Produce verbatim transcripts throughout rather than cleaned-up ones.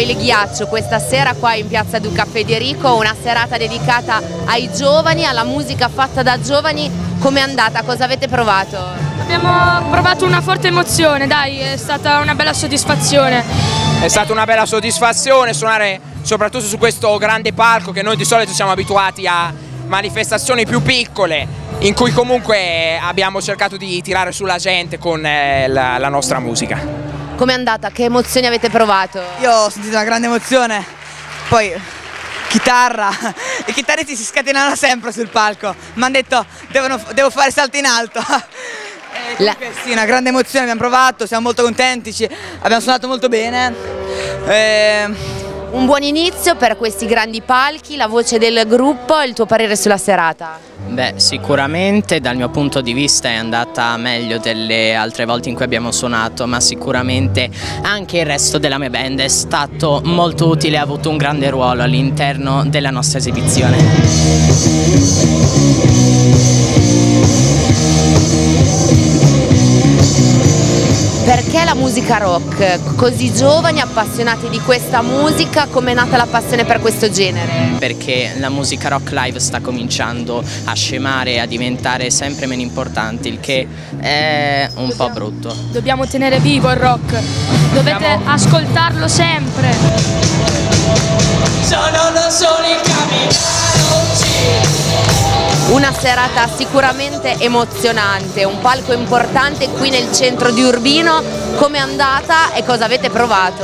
il ghiaccio questa sera qua in Piazza Duca Federico, una serata dedicata ai giovani, alla musica fatta da giovani. Com'è andata? Cosa avete provato? Abbiamo provato una forte emozione, dai, è stata una bella soddisfazione. È stata una bella soddisfazione suonare soprattutto su questo grande palco che noi di solito siamo abituati a manifestazioni più piccole, in cui comunque abbiamo cercato di tirare sulla gente con eh, la, la nostra musica. Com'è andata? Che emozioni avete provato? Io ho sentito una grande emozione, poi chitarra, i chitarristi si scatenano sempre sul palco, mi hanno detto devono, devo fare salto in alto. E La... Sì, una grande emozione, abbiamo provato, siamo molto contenti, ci, abbiamo suonato molto bene. E... Un buon inizio per questi grandi palchi, la voce del gruppo, il tuo parere sulla serata? Beh, sicuramente dal mio punto di vista è andata meglio delle altre volte in cui abbiamo suonato, ma sicuramente anche il resto della mia band è stato molto utile e ha avuto un grande ruolo all'interno della nostra esibizione. Perché la musica rock? Così giovani, appassionati di questa musica, com'è nata la passione per questo genere? Perché la musica rock live sta cominciando a scemare e a diventare sempre meno importante, il che è un dobbiamo, po' brutto. Dobbiamo tenere vivo il rock, dovete dobbiamo... ascoltarlo sempre. Sono da soli Una serata sicuramente emozionante, un palco importante qui nel centro di Urbino. Com'è andata e cosa avete provato?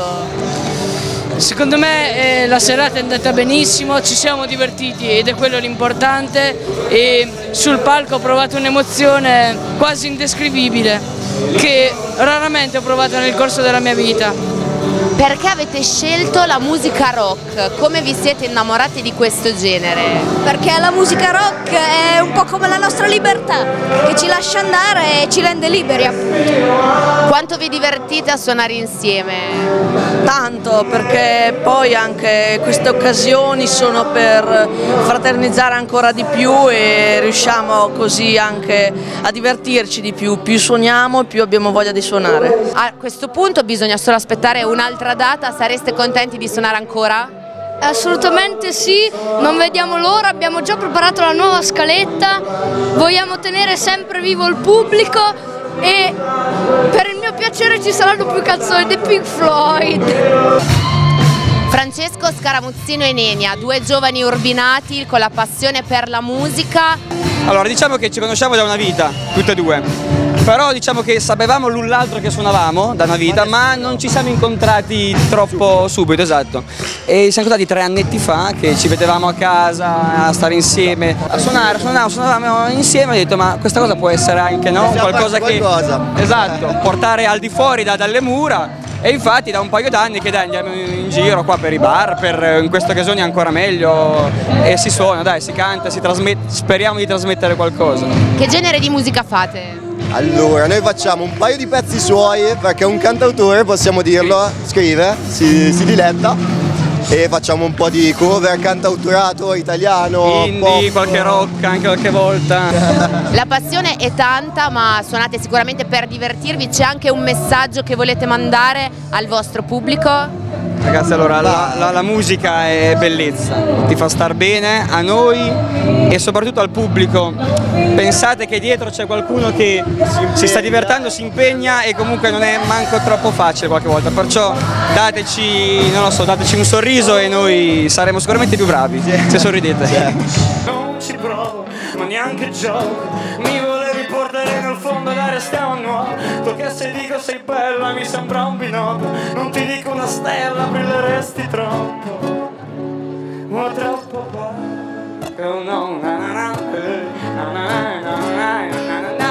Secondo me eh, la serata è andata benissimo, ci siamo divertiti ed è quello l'importante, e sul palco ho provato un'emozione quasi indescrivibile che raramente ho provato nel corso della mia vita. Perché avete scelto la musica rock? Come vi siete innamorati di questo genere? Perché la musica rock è un po' come la nostra libertà, che ci lascia andare e ci rende liberi, appunto. Quanto vi divertite a suonare insieme? Tanto, perché poi anche queste occasioni sono per fraternizzare ancora di più e riusciamo così anche a divertirci di più. Più suoniamo, più abbiamo voglia di suonare. A questo punto bisogna solo aspettare un'altra data, sareste contenti di suonare ancora? Assolutamente sì, non vediamo l'ora, abbiamo già preparato la nuova scaletta, vogliamo tenere sempre vivo il pubblico e per il mio piacere ci saranno più canzoni dei Pink Floyd. Francesco Scaramuzzino e Nenia, due giovani urbinati con la passione per la musica. Allora, diciamo che ci conosciamo da una vita, tutte e due, però diciamo che sapevamo l'un l'altro che suonavamo da una vita, ma non ci siamo incontrati troppo subito, esatto. E siamo incontrati tre annetti fa, che ci vedevamo a casa a stare insieme, a suonare, suonavamo, suonavamo insieme, e ho detto ma questa cosa può essere anche, no? Qualcosa che... Qualcosa. Esatto, portare al di fuori da, dalle mura. E infatti da un paio d'anni che dai, andiamo in giro qua per i bar, per, in queste occasioni ancora meglio, e si suona, dai, si canta, si trasmette, speriamo di trasmettere qualcosa. Che genere di musica fate? Allora, noi facciamo un paio di pezzi suoi, perché un cantautore, possiamo dirlo, scrive, si, si diletta, e facciamo un po' di cover, cantautorato italiano, indie, pop, qualche rock anche qualche volta. La passione è tanta, ma suonate sicuramente per divertirvi. C'è anche un messaggio che volete mandare al vostro pubblico? Ragazzi, allora la, la, la musica è bellezza, ti fa star bene a noi e soprattutto al pubblico. Pensate che dietro c'è qualcuno che si, si sta divertendo, si impegna, e comunque non è manco troppo facile qualche volta, perciò dateci, non lo so, dateci un sorriso e noi saremo sicuramente più bravi, se sorridete. Non ci provo, ma neanche gioco. Mi volevi portare nel fondo ed restiamo a nuovo. Tu che se dico sei bella mi sembra un binocolo. Non ti dico una stella, brilleresti troppo. Ma troppo bello. No, na na na, na na na na na.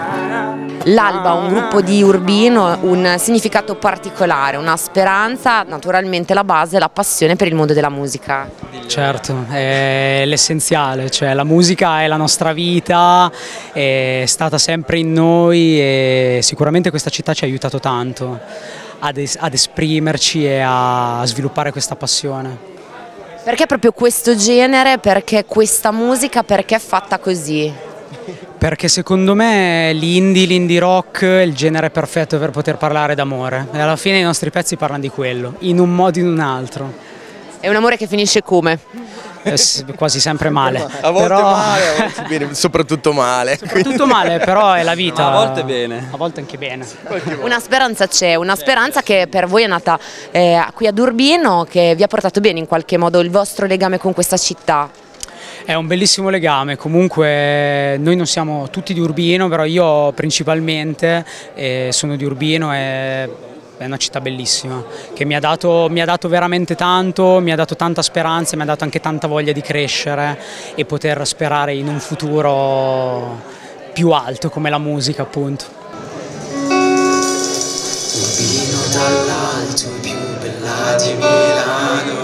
L'Alba, un gruppo di Urbino, un significato particolare, una speranza, naturalmente la base, la passione per il mondo della musica. Certo, è l'essenziale, cioè la musica è la nostra vita, è stata sempre in noi e sicuramente questa città ci ha aiutato tanto ad, es ad esprimerci e a sviluppare questa passione. Perché proprio questo genere, perché questa musica, perché è fatta così? Perché secondo me l'indie, l'indie rock è il genere perfetto per poter parlare d'amore e alla fine i nostri pezzi parlano di quello, in un modo o in un altro. È un amore che finisce come? Eh, quasi sempre male. A volte però... male, a volte bene, soprattutto male. Soprattutto male, però è la vita. Ma a volte bene. A volte anche bene. Una speranza c'è, una speranza che per voi è nata eh, qui ad Urbino, che vi ha portato bene in qualche modo il vostro legame con questa città. È un bellissimo legame, comunque noi non siamo tutti di Urbino, però io principalmente eh, sono di Urbino e è una città bellissima che mi ha dato, mi ha dato veramente tanto, mi ha dato tanta speranza, mi ha dato anche tanta voglia di crescere e poter sperare in un futuro più alto come la musica, appunto. Urbino dall'alto, più bella di Milano.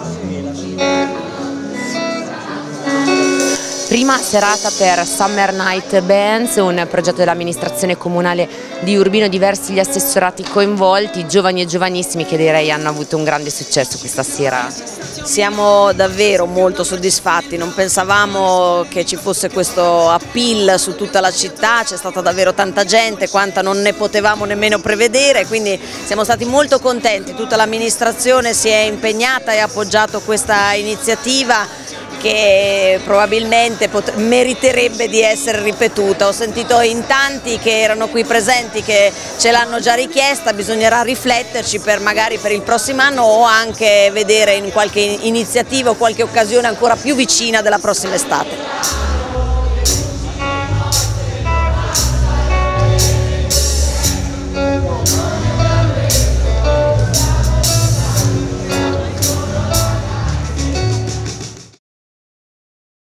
Prima serata per Summer Night Bands, un progetto dell'amministrazione comunale di Urbino, diversi gli assessorati coinvolti, giovani e giovanissimi che direi hanno avuto un grande successo questa sera. Siamo davvero molto soddisfatti, non pensavamo che ci fosse questo appeal su tutta la città, c'è stata davvero tanta gente, quanta non ne potevamo nemmeno prevedere, quindi siamo stati molto contenti, tutta l'amministrazione si è impegnata e ha appoggiato questa iniziativa che probabilmente meriterebbe di essere ripetuta. Ho sentito in tanti che erano qui presenti che ce l'hanno già richiesta, bisognerà rifletterci per magari per il prossimo anno o anche vedere in qualche iniziativa o qualche occasione ancora più vicina della prossima estate.